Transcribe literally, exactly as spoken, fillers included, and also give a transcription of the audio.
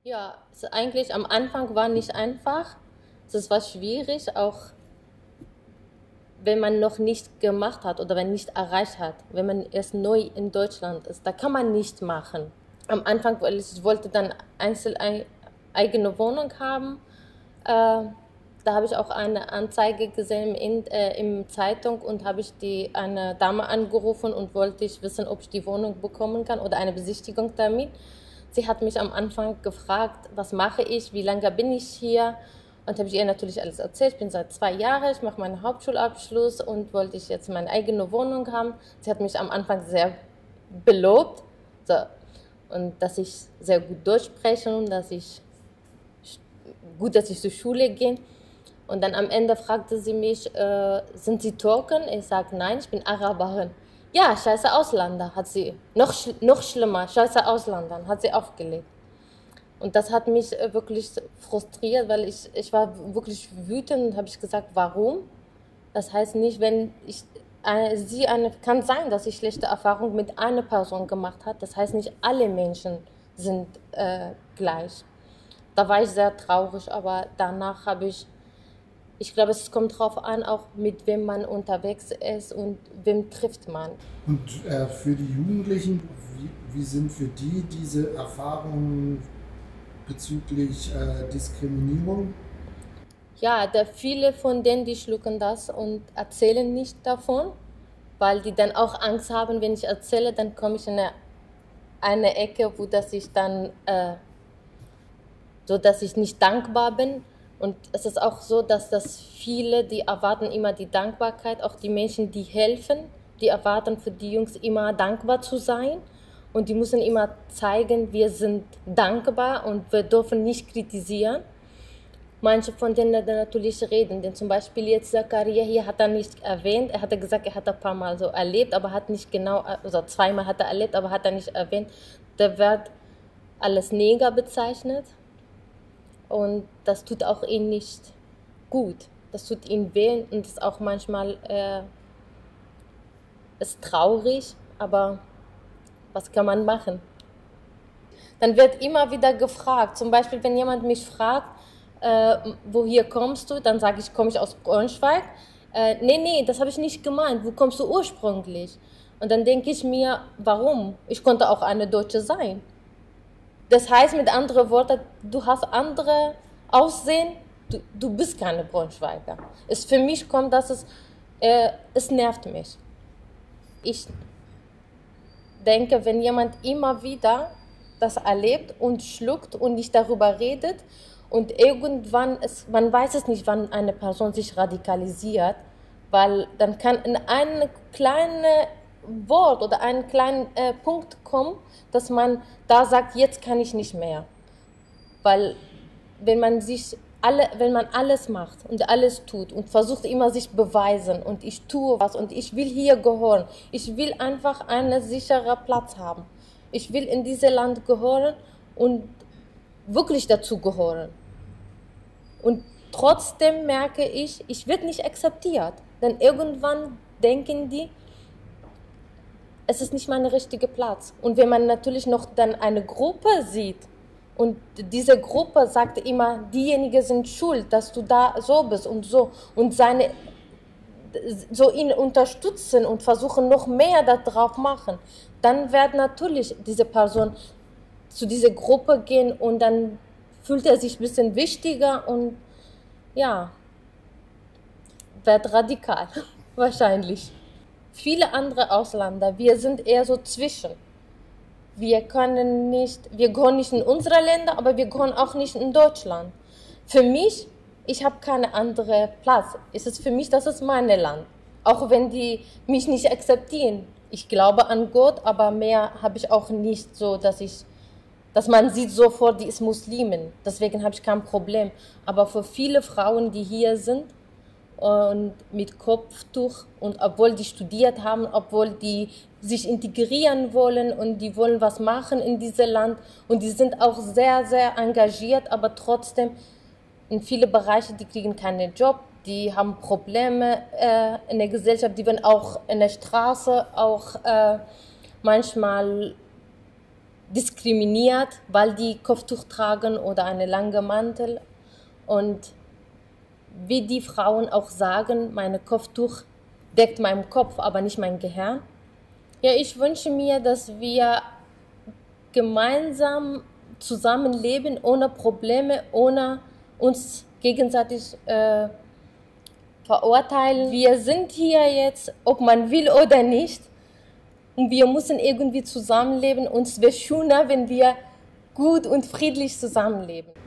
Ja, es ist eigentlich am Anfang war nicht einfach. Es war schwierig, auch wenn man noch nicht gemacht hat oder wenn nicht erreicht hat, wenn man erst neu in Deutschland ist. Da kann man nicht machen. Am Anfang, weil ich wollte dann einzel ei- eigene Wohnung haben. Äh, Da habe ich auch eine Anzeige gesehen in, äh, im Zeitung und habe ich die eine Dame angerufen und wollte ich wissen, ob ich die Wohnung bekommen kann oder eine Besichtigung damit. Sie hat mich am Anfang gefragt, was mache ich, wie lange bin ich hier? Und habe ich ihr natürlich alles erzählt. Ich bin seit zwei Jahren, ich mache meinen Hauptschulabschluss und wollte ich jetzt meine eigene Wohnung haben. Sie hat mich am Anfang sehr belobt, so, und dass ich sehr gut Deutsch spreche und dass ich gut, dass ich zur Schule gehe. Und dann am Ende fragte sie mich, äh, sind Sie Türken? Ich sage, nein, ich bin Araberin. Ja, scheiße Ausländer, hat sie. Noch, schl noch schlimmer, scheiße Ausländer, hat sie aufgelegt. Und das hat mich äh, wirklich frustriert, weil ich, ich war wirklich wütend und habe ich gesagt, warum? Das heißt nicht, wenn ich, äh, sie eine, kann sein, dass sie schlechte Erfahrungen mit einer Person gemacht hat. Das heißt nicht, alle Menschen sind äh, gleich. Da war ich sehr traurig, aber danach habe ich, ich glaube, es kommt darauf an, auch mit wem man unterwegs ist und wem trifft man. Und äh, für die Jugendlichen, wie, wie sind für die diese Erfahrungen bezüglich äh, Diskriminierung? Ja, da viele von denen, die schlucken das und erzählen nicht davon, weil die dann auch Angst haben, wenn ich erzähle, dann komme ich in eine, eine Ecke, wo dass ich dann, äh, so dass ich nicht dankbar bin. Und es ist auch so, dass das viele, die erwarten immer die Dankbarkeit, auch die Menschen, die helfen, die erwarten für die Jungs immer dankbar zu sein. Und die müssen immer zeigen, wir sind dankbar und wir dürfen nicht kritisieren. Manche von denen dann natürlich reden, denn zum Beispiel jetzt Zakaria hier hat er nicht erwähnt, er hatte gesagt, er hat ein paar Mal so erlebt, aber hat nicht genau, also zweimal hat er erlebt, aber hat er nicht erwähnt, der wird als Neger bezeichnet und das tut auch ihn nicht gut, das tut ihn weh und ist auch manchmal äh, ist traurig, aber was kann man machen? Dann wird immer wieder gefragt, zum Beispiel wenn jemand mich fragt, äh, woher kommst du? Dann sage ich, komme ich aus Braunschweig. Äh, nee, nee, das habe ich nicht gemeint. Wo kommst du ursprünglich? Und dann denke ich mir, warum? Ich konnte auch eine Deutsche sein. Das heißt mit anderen Worten, du hast andere Aussehen, du, du bist keine Braunschweiger. Es, für mich kommt das, es, äh, es nervt mich. Ich denke, wenn jemand immer wieder das erlebt und schluckt und nicht darüber redet und irgendwann, ist, man weiß es nicht, wann eine Person sich radikalisiert, weil dann kann in ein kleines Wort oder einen kleinen äh, Punkt kommen, dass man da sagt, jetzt kann ich nicht mehr. Weil wenn man sich alle, wenn man alles macht und alles tut und versucht immer sich beweisen und ich tue was und ich will hier gehören, ich will einfach einen sicheren Platz haben. Ich will in dieses Land gehören und wirklich dazu gehören. Und trotzdem merke ich, ich werde nicht akzeptiert. Denn irgendwann denken die, es ist nicht mein richtiger Platz. Und wenn man natürlich noch dann eine Gruppe sieht und diese Gruppe sagt immer, diejenigen sind schuld, dass du da so bist und so und seine so ihn unterstützen und versuchen noch mehr darauf machen, dann wird natürlich diese Person zu dieser Gruppe gehen und dann fühlt er sich ein bisschen wichtiger und ja, wird radikal, wahrscheinlich. Viele andere Ausländer, wir sind eher so zwischen. Wir können nicht, wir gehören nicht in unsere Länder, aber wir gehören auch nicht in Deutschland. Für mich, ich habe keinen anderen Platz. Es ist für mich, das ist mein Land. Auch wenn die mich nicht akzeptieren. Ich glaube an Gott, aber mehr habe ich auch nicht so, dass ich, dass man sieht sofort, die ist Muslimin. Deswegen habe ich kein Problem. Aber für viele Frauen, die hier sind, und mit Kopftuch und obwohl die studiert haben, obwohl die sich integrieren wollen und die wollen was machen in diesem Land und die sind auch sehr, sehr engagiert, aber trotzdem in viele Bereiche, die kriegen keinen Job, die haben Probleme äh, in der Gesellschaft, die werden auch in der Straße auch äh, manchmal diskriminiert, weil die Kopftuch tragen oder eine lange Mantel. Und wie die Frauen auch sagen, mein Kopftuch deckt meinen Kopf, aber nicht mein Gehirn. Ja, ich wünsche mir, dass wir gemeinsam zusammenleben, ohne Probleme, ohne uns gegenseitig äh, verurteilen. Wir sind hier jetzt, ob man will oder nicht, und wir müssen irgendwie zusammenleben. Und es wäre schöner, wenn wir gut und friedlich zusammenleben.